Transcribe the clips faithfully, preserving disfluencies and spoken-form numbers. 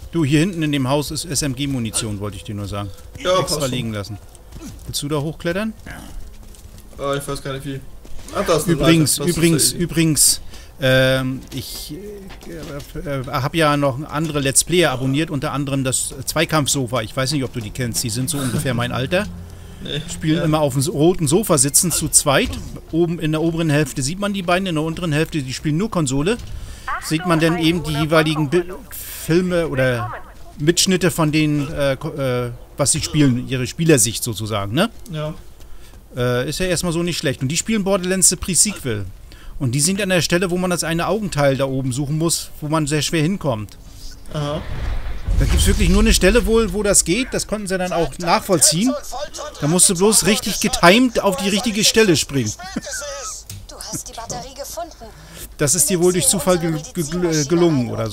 Du, hier hinten in dem Haus ist S M G-Munition, wollte ich dir nur sagen. Ja, extra liegen lassen. Willst du da hochklettern? Äh, ich weiß gar nicht wie. Ach, da ist eine Übrigens, Leiter. Das übrigens, ist übrigens, ähm, ich äh, äh, habe ja noch andere Let's Player abonniert, unter anderem das Zweikampfsofa. Ich weiß nicht, ob du die kennst, die sind so ungefähr mein Alter. Nee. Spielen ja. immer auf dem roten Sofa sitzen, zu zweit. Oben in der oberen Hälfte sieht man die beiden, in der unteren Hälfte, die spielen nur Konsole. Sieht man dann eben die jeweiligen Bi Filme oder Mitschnitte von denen, äh, äh, was sie spielen, ihre Spielersicht sozusagen, ne? Ja. Äh, ist ja erstmal so nicht schlecht. Und die spielen Borderlands The Pre-Sequel. Und die sind an der Stelle, wo man das eine Augenteil da oben suchen muss, wo man sehr schwer hinkommt. Aha. Da gibt es wirklich nur eine Stelle wohl, wo das geht. Das konnten sie dann auch nachvollziehen. Da musst du bloß richtig getimed auf die richtige Stelle springen. Du hast die Batterie gefunden. Das ist dir wohl durch Zufall ge ge gelungen oder so.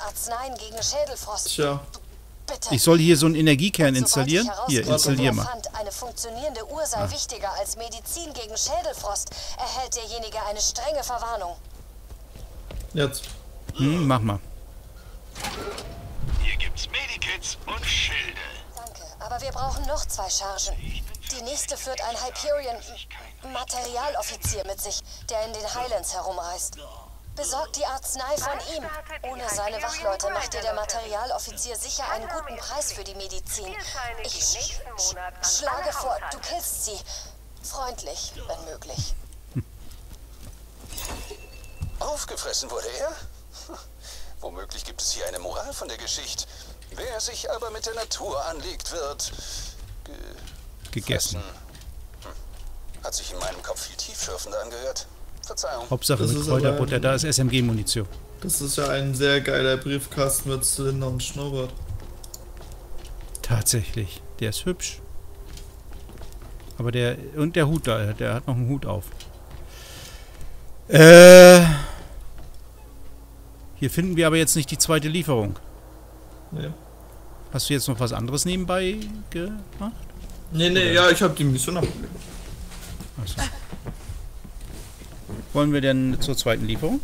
Tja. Ich soll hier so einen Energiekern installieren. Hier, installier mal. Eine funktionierende Uhr sei ah. wichtiger als Medizin gegen Schädelfrost, erhält derjenige eine strenge Verwarnung. Jetzt. Hm, mach mal. Hier gibt's Medikits und Schilde. Danke, aber wir brauchen noch zwei Chargen. Die nächste führt ein Hyperion-Materialoffizier mit sich, der in den Highlands herumreist. Besorgt die Arznei von ihm. Ohne seine Wachleute macht dir der Materialoffizier sicher einen guten Preis für die Medizin. Ich sch sch schlage vor, du killst sie. Freundlich, wenn möglich. Aufgefressen wurde er? Womöglich gibt es hier eine Moral von der Geschichte. Wer sich aber mit der Natur anlegt, wird ge gegessen. Hm. Hat sich in meinem Kopf viel tiefschürfender angehört. Verzeihung. Hauptsache mit Kräuterbutter, da ist S M G-Munition. Das ist ja ein sehr geiler Briefkasten mit Zylinder und Schnurrbart. Tatsächlich. Der ist hübsch. Aber der... Und der Hut da, der hat noch einen Hut auf. Äh... Hier finden wir aber jetzt nicht die zweite Lieferung. Nee. Hast du jetzt noch was anderes nebenbei gemacht? Nee, nee, Oder? ja, ich habe die Mission abgegeben. Achso. Wollen wir denn zur zweiten Lieferung?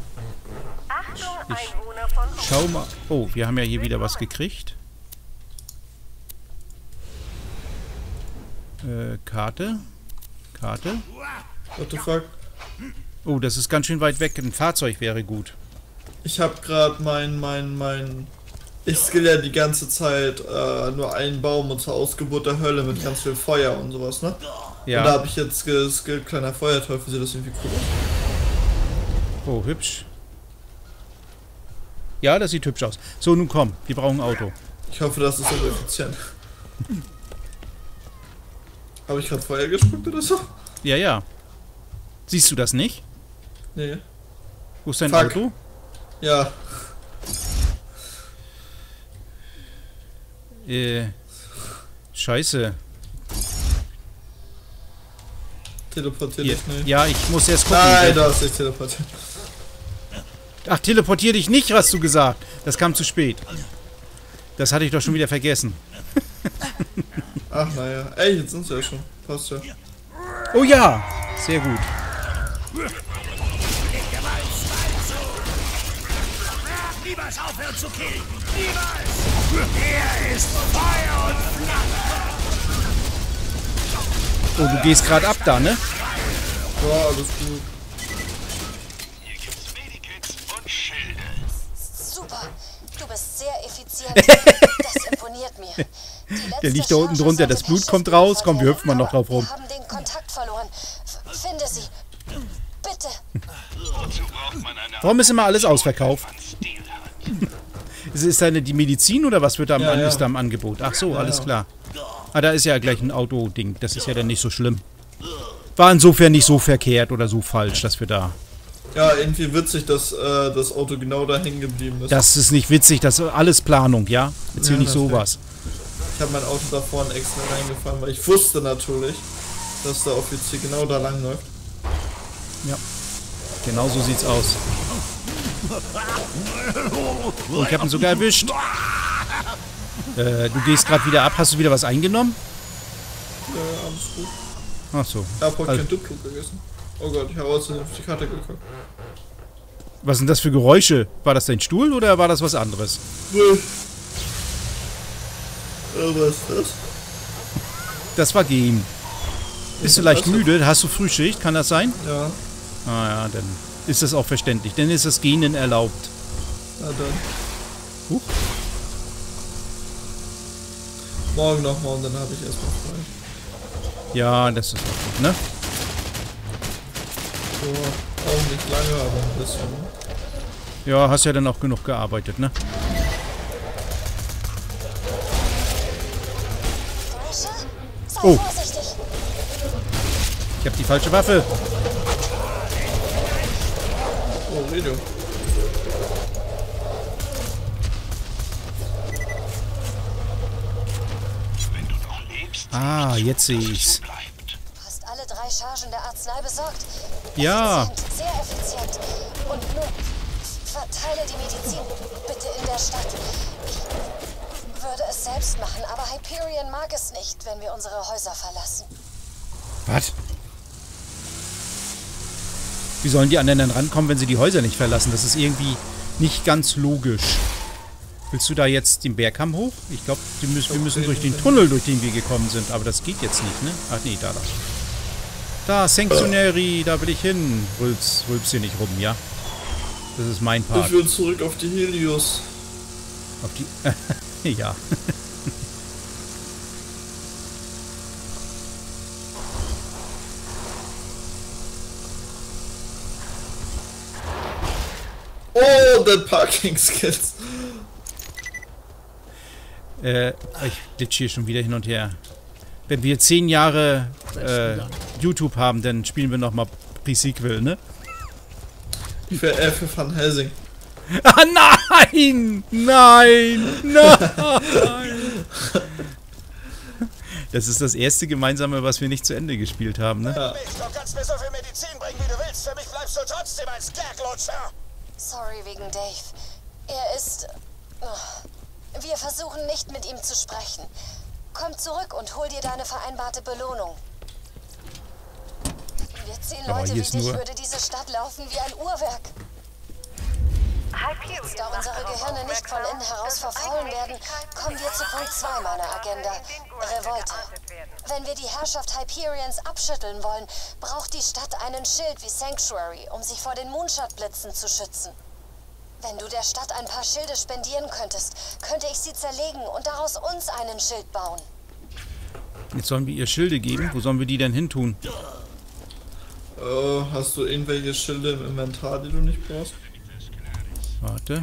Ich schau mal. Oh, wir haben ja hier wieder was gekriegt. Äh, Karte. Karte. What the fuck? Oh, das ist ganz schön weit weg. Ein Fahrzeug wäre gut. Ich habe gerade mein, mein, mein... Ich skill ja die ganze Zeit äh, nur einen Baum und zur Ausgeburt der Hölle mit ganz viel Feuer und sowas, ne? Ja. Und da habe ich jetzt geskillt, kleiner Feuerteufel, sieht das irgendwie cool aus. Oh, hübsch. Ja, das sieht hübsch aus. So, nun komm, wir brauchen ein Auto. Ich hoffe, das ist so effizient. Habe ich gerade Feuer gespuckt oder so? Ja, ja. Siehst du das nicht? Nee. Wo ist dein Fuck. Auto? Ja. Äh. Scheiße. Teleportier Hier. dich nicht. Ja, ich muss erst gucken. Nein, da ist nicht teleportiert. Ach, teleportier dich nicht, hast du gesagt. Das kam zu spät. Das hatte ich doch schon wieder vergessen. Ach, naja. Ey, jetzt sind sie ja schon. Passt ja. Oh ja, sehr gut. Niemals aufhören zu killen! Niemals! Er ist Feuer und Flamme! Oh, du gehst gerade ab da, ne? Ja, alles gut. Hier gibt's Medikits und Schilde. Super, du bist sehr effizient. Das imponiert mir. Der liegt da unten drunter, das Blut kommt raus. Komm, wir hüpfen mal noch drauf rum. Wir haben den Kontakt verloren. F finde sie. Bitte. Wozu braucht man eine Warum ist immer alles ausverkauft? Ist es eine, die Medizin oder was wird da am, Ja, an, ja. ist da im Angebot? Ach so, Ja, alles ja. klar. Ah, da ist ja gleich ein Auto-Ding. Das ist ja dann nicht so schlimm. War insofern nicht so verkehrt oder so falsch, dass wir da... Ja, irgendwie witzig, dass äh, das Auto genau da hängen geblieben ist. Das ist nicht witzig, das ist alles Planung, ja? Erzähl Ja, nicht deswegen. sowas. Ich habe mein Auto da vorne extra reingefahren, weil ich wusste natürlich, dass der Offizier genau da lang läuft. Ja. Genau so sieht's aus. Oh, ich hab ihn sogar erwischt. Äh, du gehst gerade wieder ab. Hast du wieder was eingenommen? Ja, alles gut. Ach so. Ich habe heute Also, kein Duplo gegessen. Oh Gott, ich habe aus auf die Karte geguckt. was sind das für Geräusche? War das dein Stuhl oder war das was anderes? Nee, Oh, was ist das? Das war Game. Bist du leicht müde? Hast du Frühschicht? Kann das sein? Ja. Ah ja, dann ist das auch verständlich. Dann ist das Genen erlaubt. Na dann. Huch. Morgen nochmal und dann habe ich erstmal frei. Ja, das ist auch gut, ne? So, auch nicht lange, aber ein bisschen. Ja, hast ja dann auch genug gearbeitet, ne? Sei Oh. vorsichtig. Ich habe die falsche Waffe. Oh, Video. Wenn du noch lebst, Ah, jetzt sehe ich's. bleibt. Hast alle drei Chargen der Arznei besorgt? Ja. Effizient, sehr effizient. Und nun verteile die Medizin bitte in der Stadt. Ich würde es selbst machen, aber Hyperion mag es nicht, wenn wir unsere Häuser verlassen. Was? Wie sollen die anderen dann rankommen, wenn sie die Häuser nicht verlassen? Das ist irgendwie nicht ganz logisch. Willst du da jetzt den Bergkamm hoch? Ich glaube, wir müssen durch den Tunnel, durch den wir gekommen sind. Aber das geht jetzt nicht, ne? Ach nee, da, da. Da, Sanctuary, da will ich hin. Rülps, rülps hier nicht rum, ja? Das ist mein Part. Ich will zurück auf die Helios. Auf die... ja. Oh, the Parking Skills. Äh, ich glitsch hier schon wieder hin und her. Wenn wir zehn Jahre äh, YouTube haben, dann spielen wir nochmal Pre-Sequel, ne? Ich wäre eher für Van Helsing. Ah, nein! Nein! Nein! Das ist das erste Gemeinsame, was wir nicht zu Ende gespielt haben, ne? Ja. Du kannst mir so viel Medizin bringen, wie du willst. Für mich bleibst du trotzdem ein Skerklutscher. Sorry wegen Dave. Er ist... Oh. Wir versuchen nicht mit ihm zu sprechen. Komm zurück und hol dir deine vereinbarte Belohnung. Wir zehn Aber Leute hier wie ist dich nur- würde diese Stadt laufen wie ein Uhrwerk. Jetzt, da unsere Gehirne nicht von innen heraus verfaulen werden, kommen wir zu Punkt zwei meiner Agenda. Revolte. Wenn wir die Herrschaft Hyperions abschütteln wollen, braucht die Stadt einen Schild wie Sanctuary, um sich vor den Moonshot-Blitzen zu schützen. Wenn du der Stadt ein paar Schilde spendieren könntest, könnte ich sie zerlegen und daraus uns einen Schild bauen. Jetzt sollen wir ihr Schilde geben. Wo sollen wir die denn hin tun? Äh, hast du irgendwelche Schilde im Inventar, die du nicht brauchst? Warte.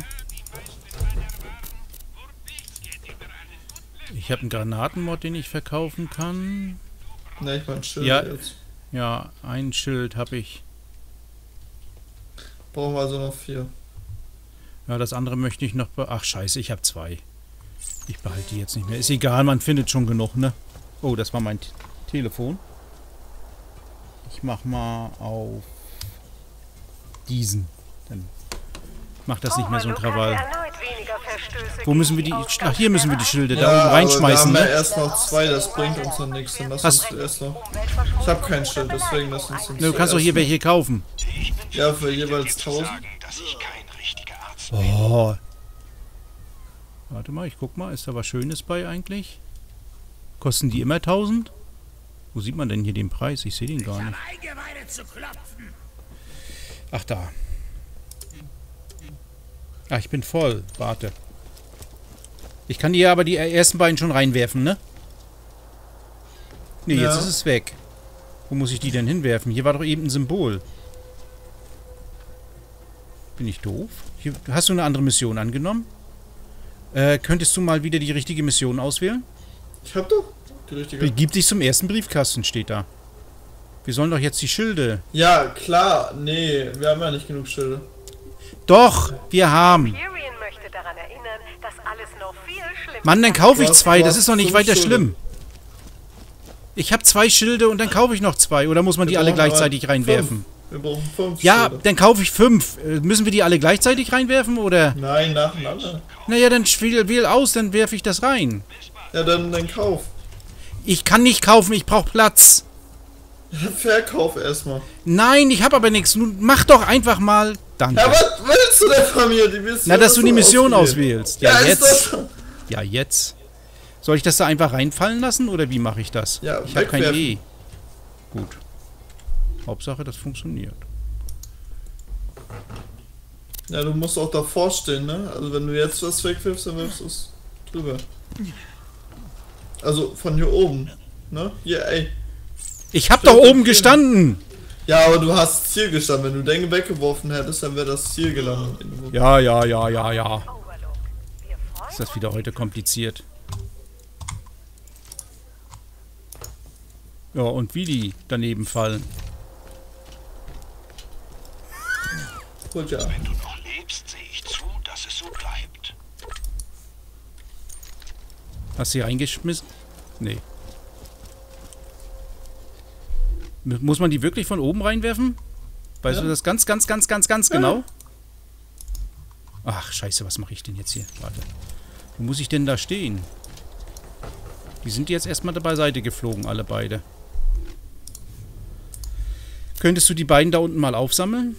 Ich habe einen Granatenmod, den ich verkaufen kann. Ne, ich mein Schilde Ja. jetzt. Ja, ein Schild habe ich. Brauchen wir also noch vier. Ja, das andere möchte ich noch... Be Ach, scheiße, ich habe zwei. Ich behalte die jetzt nicht mehr. Ist egal, man findet schon genug, ne? Oh, das war mein T Telefon. Ich mach mal auf diesen. Dann macht das nicht mehr so ein Krawall. Wo müssen wir die... Ach, hier müssen wir die Schilde da oben reinschmeißen, aber wir haben ne? ja erst noch zwei, das bringt uns noch nichts. Dann lass Hast- uns erst noch... Ich habe kein Schild, deswegen lass uns uns Du kannst doch hier zuerst welche kaufen. Ich bin Ja, für jeweils tausend. sagen, dass ich kein richtiger Arzt Oh. Warte mal, ich guck mal. Ist da was Schönes bei eigentlich? Kosten die immer tausend? Wo sieht man denn hier den Preis? Ich sehe den gar nicht. Eingeweide zu klopfen. Ach, da. Ach, ich bin voll. Warte. Ich kann die aber die ersten beiden schon reinwerfen, ne? Ne, Ja. jetzt ist es weg. Wo muss ich die denn hinwerfen? Hier war doch eben ein Symbol. Bin ich doof? Hier, hast du eine andere Mission angenommen? Äh, könntest du mal wieder die richtige Mission auswählen? Ich hab doch die richtige. Begib dich zum ersten Briefkasten, steht da. Wir sollen doch jetzt die Schilde... Ja, klar. Nee, wir haben ja nicht genug Schilde. Doch, wir haben. Hyperion möchte daran erinnern, dass alles noch viel schlimmer Mann, dann kaufe ich Du hast- zwei. du Das hast ist doch nicht fünf weiter Schilde. schlimm. Ich habe zwei Schilde und dann kaufe ich noch zwei. Oder muss man die Wir alle brauchen aber gleichzeitig reinwerfen? fünf. Wir brauchen fünf Ja, Schilde. dann kaufe ich fünf. Äh, Müssen wir die alle gleichzeitig reinwerfen, oder? Nein, nacheinander. Naja, dann wähl, wähl aus, dann werfe ich das rein. Ja, dann, dann kauf. Ich kann nicht kaufen, ich brauche Platz. Verkauf erstmal. Nein, ich habe aber nichts. Nun mach doch einfach mal. Danke. Ja, was willst du denn von mir? Die Mission Na, dass hast du die Mission ausgewählt. auswählst. Ja, ist jetzt. das schon- Ja, jetzt. Soll ich das da einfach reinfallen lassen oder wie mache ich das? Ja, ich habe kein wegwerfen. E. Gut. Hauptsache, das funktioniert. Ja, du musst auch davor stehen, ne? Also wenn du jetzt was wegwirfst, dann wirfst du es drüber. Also von hier oben, ne? Hier, ey. Ich hab doch oben gestanden! Ja, aber du hast Ziel gestanden. Wenn du den weggeworfen hättest, dann wäre das Ziel gelandet. Ja, ja, ja, ja, ja. Overlook. Wir freuen Ist das wieder heute kompliziert? Ja, und wie die daneben fallen. Gut, ja. Wenn du noch lebst, sehe ich zu, dass es so bleibt. Hast du sie reingeschmissen? Nee. M- Muss man die wirklich von oben reinwerfen? Weißt Ja. du das ganz, ganz, ganz, ganz, ganz genau? Ach, scheiße, was mache ich denn jetzt hier? Warte. Wo muss ich denn da stehen? Die sind jetzt erstmal beiseite geflogen, alle beide. Könntest du die beiden da unten mal aufsammeln?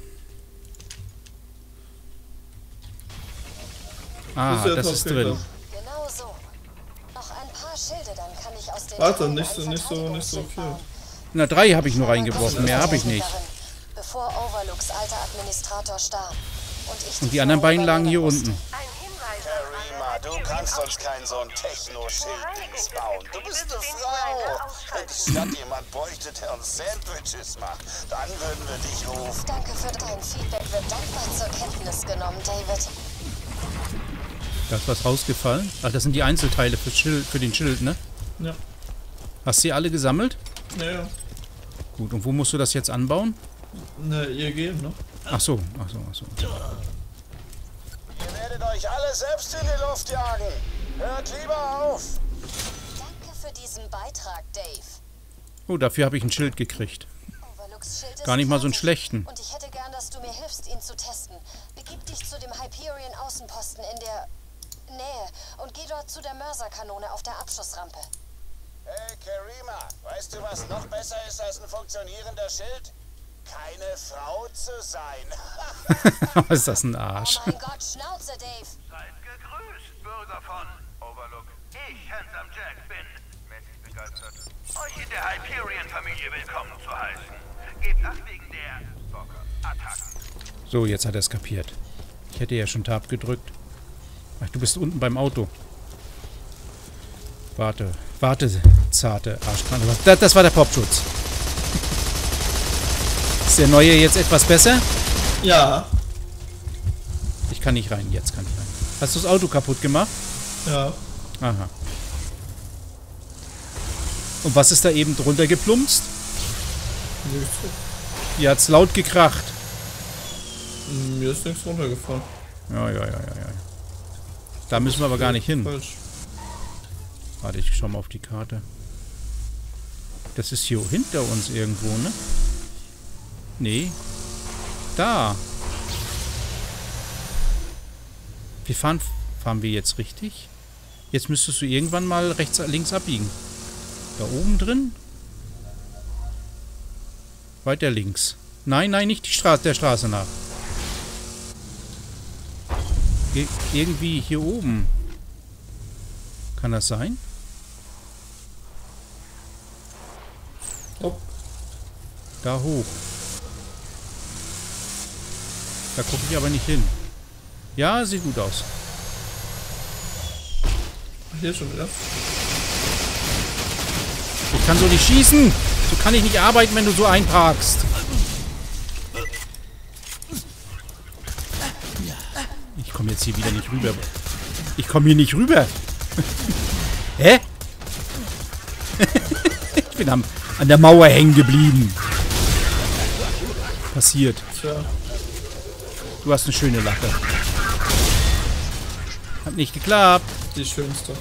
Ah, Ist ja das top ist gegangen. drin. Genau so. Noch ein paar Schilde, dann kann ich aus den Warte, Teilen nicht ein so- nicht so- nicht so Verteidigungsschild viel. bauen. Na, drei habe ich nur reingeworfen, mehr habe ich nicht. Bevor Overlooks alter Administrator starb. Und, ich Und die anderen beiden lagen hier unten. Ein Hinweis Karima, du kannst uns kein so ein Techno-Schild-Dings bauen. Du bist eine Frau. Wenn die Stadt jemand bräuchte, der uns Sandwiches macht, dann würden wir dich rufen. Danke für dein Feedback, wird dankbar zur Kenntnis genommen, David. Da ist was rausgefallen. Ach, das sind die Einzelteile für, Schild, für den Schild, ne? Ja. Hast du sie alle gesammelt? Ja, ja. Gut, und wo musst du das jetzt anbauen? Ne, ihr gehen, ne? Ach so, ach so, ach so. Ihr werdet euch alle selbst in die Luft jagen. Hört lieber auf. Danke für diesen Beitrag, Dave. Oh, dafür habe ich ein Schild gekriegt. Overlooks Schild ist Gar nicht mal so einen fertig. schlechten. Und ich hätte gern, dass du mir hilfst, ihn zu testen. Begib dich zu dem Hyperion Außenposten in der Nähe und geh dort zu der Mörserkanone auf der Abschussrampe. Hey, Karima, weißt du, was noch besser ist als ein funktionierender Schild? Keine Frau zu sein. Was ist das, ein Oh Arsch? mein Gott, Schnauze, Dave. Seid gegrüßt, Bürger von Overlook. Ich, Handsome Jack, bin mäßig begeistert, euch in der Hyperion-Familie willkommen zu heißen. Gebt Acht wegen der Stalker-Attacken. So, jetzt hat er es kapiert. Ich hätte ja schon Tab gedrückt. Ach, du bist unten beim Auto. Warte, warte, zarte Arschkranke. Das, das war der Popschutz. Ist der neue jetzt etwas besser? Ja. Ich kann nicht rein, jetzt kann ich rein. Hast du das Auto kaputt gemacht? Ja. Aha. Und was ist da eben drunter geplumpst? Hier hat's laut gekracht. Mir ist nichts runtergefallen. Ja, ja, ja, ja, ja. Da müssen wir aber gar nicht hin. Falsch. Warte, ich schau mal auf die Karte. Das ist hier hinter uns irgendwo, ne? Nee. Da. Wir fahren... Fahren wir jetzt richtig? Jetzt müsstest du irgendwann mal rechts, links abbiegen. Da oben drin? Weiter links. Nein, nein, nicht die Straße, der Straße nach. Ir- irgendwie hier oben. Kann das sein? Oh. Da hoch. Da gucke ich aber nicht hin. Ja, sieht gut aus. Hier schon wieder. Ich kann so nicht schießen. So kann ich nicht arbeiten, wenn du so einparkst. Ich komme jetzt hier wieder nicht rüber. Ich komme hier nicht rüber. Hä? Ich bin am, an der Mauer hängen geblieben. Passiert. Tja. Du hast eine schöne Lache. Hat nicht geklappt. Die schönste.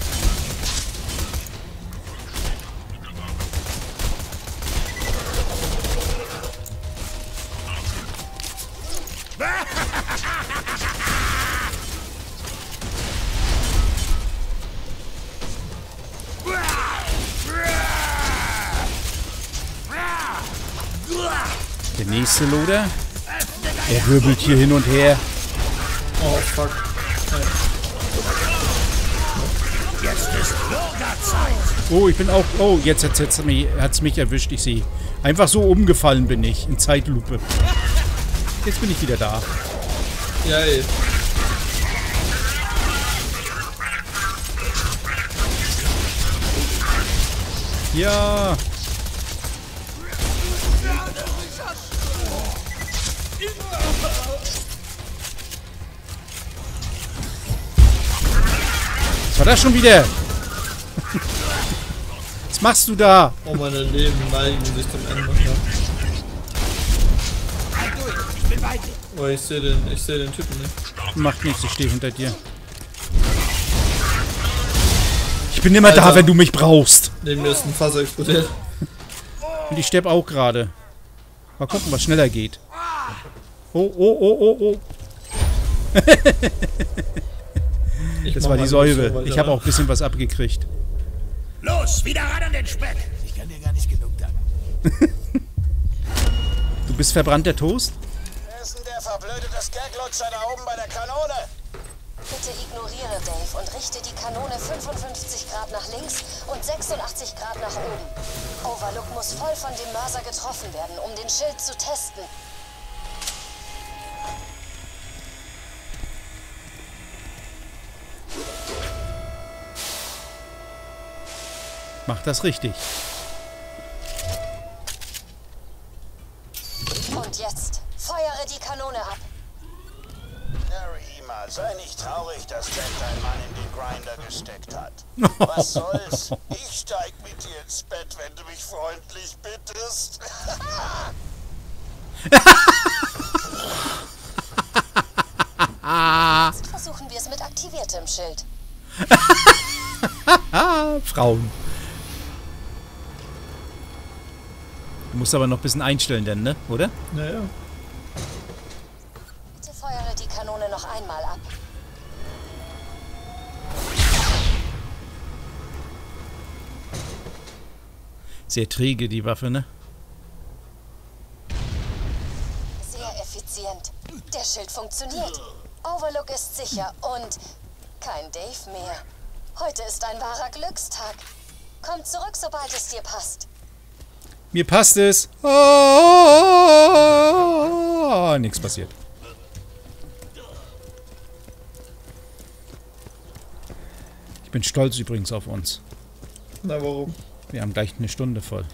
Der nächste Loder. Er wirbelt hier hin und her. Oh fuck. Jetzt Oh, ich bin auch... Oh, jetzt hat es mich, hat's mich erwischt. Ich sehe. Einfach so umgefallen bin ich. In Zeitlupe. Jetzt bin ich wieder da. Ja, ey. Ja. Was war das schon wieder? Was machst du da? Oh, meine Leben neigen sich zum Ende. Oh, ich sehe den, ich sehe den Typen nicht. Macht nichts, ich stehe hinter dir. Ich bin immer Alter. da, wenn du mich brauchst. Neben mir ist ein Fass explodiert. Und ich sterbe auch gerade. Mal gucken, was schneller geht. Oh, oh, oh, oh, oh. Ich Das mach war mal die ein bisschen Säure. weiter Ich habe ran. auch ein bisschen was abgekriegt. Los, wieder ran an den Speck. Ich kann dir gar nicht genug danken. Du bist verbrannter Toast? Wer ist denn der verblödete Skaglutscher da oben bei der Kanone? Bitte ignoriere Dave und richte die Kanone fünfundfünfzig Grad nach links und sechsundachtzig Grad nach oben. Overlook muss voll von dem Mörser getroffen werden, um den Schild zu testen. Mach das richtig. Und jetzt feuere die Kanone ab. Harry, sei nicht traurig, dass Jack dein Mann in den Grinder gesteckt hat. Was soll's? Ich steig mit dir ins Bett, wenn du mich freundlich bittest. Jetzt versuchen wir es mit aktiviertem Schild. Frauen. Du musst aber noch ein bisschen einstellen, denn, ne? Oder? Naja. Bitte feuere die Kanone noch einmal ab. Sehr träge, die Waffe, ne? Sehr effizient. Der Schild funktioniert. Overlook ist sicher und kein Dave mehr. Heute ist ein wahrer Glückstag. Komm zurück, sobald es dir passt. Mir passt es. Oh, nichts passiert. Ich bin stolz übrigens auf uns. Na, warum? Wir haben gleich eine Stunde voll.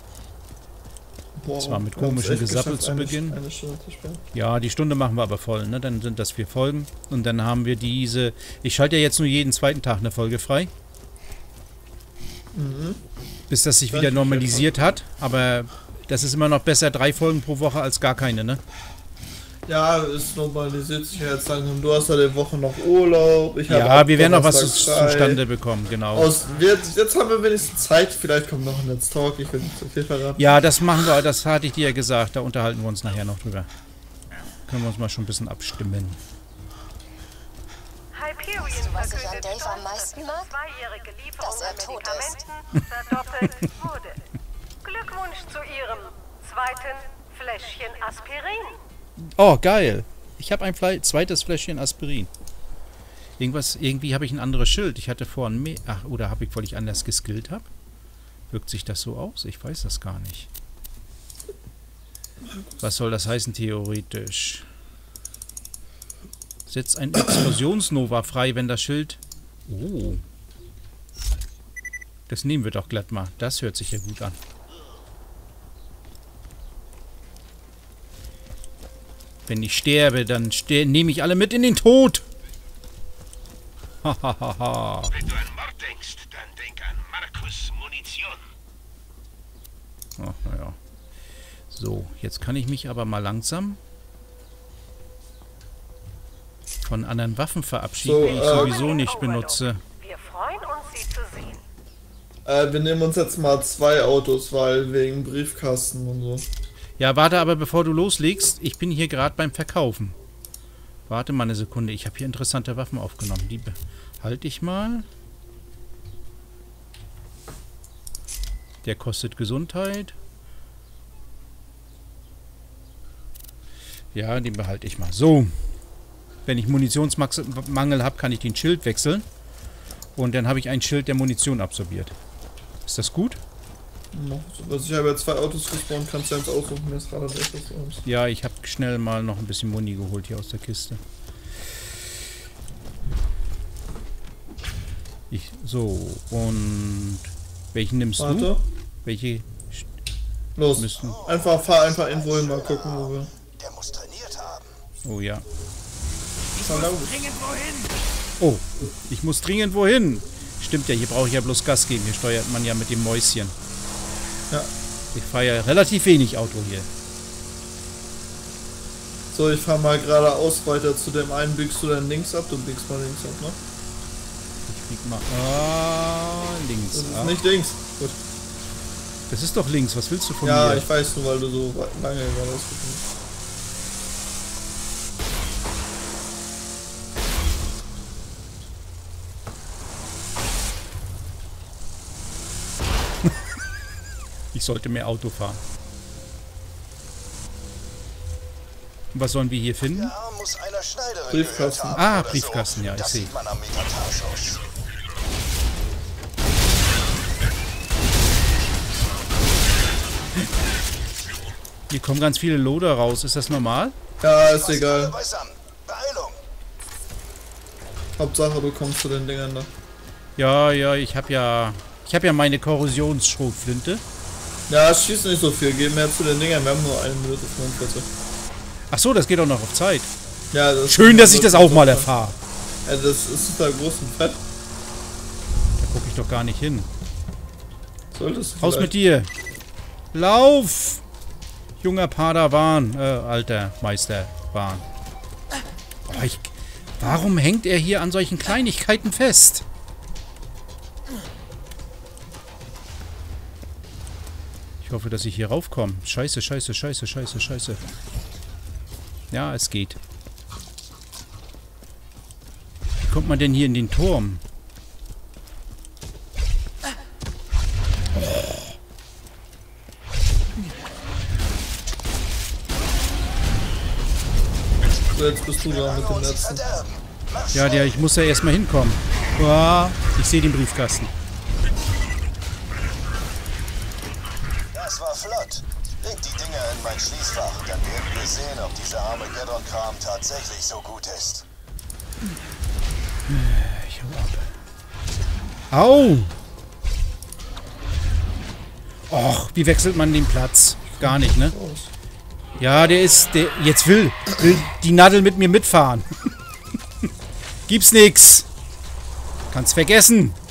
Boah, Zwar mit wir haben's komischen echt Gesappel geschafft, zu eine, Beginn. Eine Stunde zu spielen. Ja, die Stunde machen wir aber voll, ne? Dann sind das vier Folgen. Und dann haben wir diese... Ich schalte ja jetzt nur jeden zweiten Tag eine Folge frei. Mhm. Bis das sich wieder normalisiert hat. Aber das ist immer noch besser, drei Folgen pro Woche als gar keine, ne? Ja, es normalisiert sich ja jetzt langsam. Du hast ja die Woche noch Urlaub. Ich Ja, hab wir werden noch was Donnerstag zu, frei. zustande bekommen, genau. Aus, jetzt, jetzt haben wir wenigstens Zeit. Vielleicht kommt noch ein Let's Talk. Ich will nicht zu viel verraten. Ja, das machen wir, das hatte ich dir ja gesagt. Da unterhalten wir uns nachher noch drüber. Können wir uns mal schon ein bisschen abstimmen. Hyperion Weißt du, was ich an verkündet Dave am stolz, meisten dass mag? die zweijährige Lieferung Dass er an tot Medikamenten verdoppelt wurde. Glückwunsch zu Ihrem zweiten Fläschchen Aspirin. Oh, geil. Ich habe ein Fle zweites Fläschchen Aspirin. Irgendwas, irgendwie habe ich ein anderes Schild. Ich hatte vorhin mehr... Ach, oder habe ich, weil ich anders geskillt habe? Wirkt sich das so aus? Ich weiß das gar nicht. Was soll das heißen, theoretisch? Setzt ein Explosionsnova frei, wenn das Schild... Oh. Das nehmen wir doch glatt mal. Das hört sich ja gut an. Wenn ich sterbe, dann ster nehme ich alle mit in den Tod. Hahaha. Wenn du an Mord denkst, dann denk an Markus Munition. Ach, naja. So, jetzt kann ich mich aber mal langsam von anderen Waffen verabschieden, So, die ich äh, sowieso nicht benutze. Wir freuen uns, Sie zu sehen. Äh, wir nehmen uns jetzt mal zwei Autos, weil wegen Briefkasten und so. Ja, warte aber, bevor du loslegst. Ich bin hier gerade beim Verkaufen. Warte mal eine Sekunde. Ich habe hier interessante Waffen aufgenommen. Die behalte ich mal. Der kostet Gesundheit. Ja, den behalte ich mal. So. Wenn ich Munitionsmangel habe, kann ich den Schild wechseln. Und dann habe ich ein Schild, der Munition absorbiert. Ist das gut? Also ich habe ja zwei Autos gespawnt, kannst du eins aussuchen, mir ist gerade das ist. Ja, ich habe schnell mal noch ein bisschen Muni geholt hier aus der Kiste. Ich, so, und welchen nimmst Warte. du? Welche Los, müssen? einfach fahr einfach irgendwo hin, mal gucken, wo wir. Der muss trainiert haben. Oh ja. Dringend wohin? Oh, ich muss dringend wohin. Stimmt ja, hier brauche ich ja bloß Gas geben. Hier steuert man ja mit dem Mäuschen. Ja. Ich fahre ja relativ wenig Auto hier. So, ich fahr mal geradeaus weiter zu dem einen, biegst du dann links ab, du biegst mal links ab, ne? Ich bieg mal ah, links Das ist ab. nicht links. Gut. Das ist doch links. Was willst du von Ja, mir? ich weiß nur, weil du so lange geradeaus gekommen bist. Ich sollte mehr Auto fahren. Und was sollen wir hier finden? Ja, muss einer Schneiderin Briefkasten. gehört haben Ah, oder Briefkasten, so. ja, ich Das sehe. sieht man am Metatarschuss. Hier kommen ganz viele Loader raus. Ist das normal? Ja, ist Alle egal. beisammen. Beeilung. Hauptsache, du kommst zu den Dingern da. Ja, ja, ich habe ja... Ich habe ja meine Korrosionsschrotflinte. Ja, es schießt nicht so viel, geh mehr zu den Dingern, wir haben nur eine Minute fünfundvierzig. Ach so, das geht auch noch auf Zeit. Ja, das Schön, dass ich das auch mal erfahre. Ja, das ist super groß und fett. Da gucke ich doch gar nicht hin. Solltest du Raus vielleicht. mit dir. Lauf! Junger Padawan. Äh, alter Meisterwan. Oh, ich, warum hängt er hier an solchen Kleinigkeiten fest? Ich hoffe, dass ich hier raufkomme. Scheiße, scheiße, scheiße, scheiße, scheiße. Ja, es geht. Wie kommt man denn hier in den Turm? So, jetzt bist du da mit dem letzten. Verderben. Mach Ja, der, ich muss da erstmal hinkommen. Uah, ich sehe den Briefkasten. Das war flott. Leg die Dinger in mein Schließfach, dann werden wir sehen, ob dieser Armageddon-Kram tatsächlich so gut ist. Ich hau ab. Au! Och, wie wechselt man den Platz? Gar nicht, ne? Ja, der ist... Der, jetzt will, will die Nadel mit mir mitfahren. Gibt's nix. Kannst vergessen.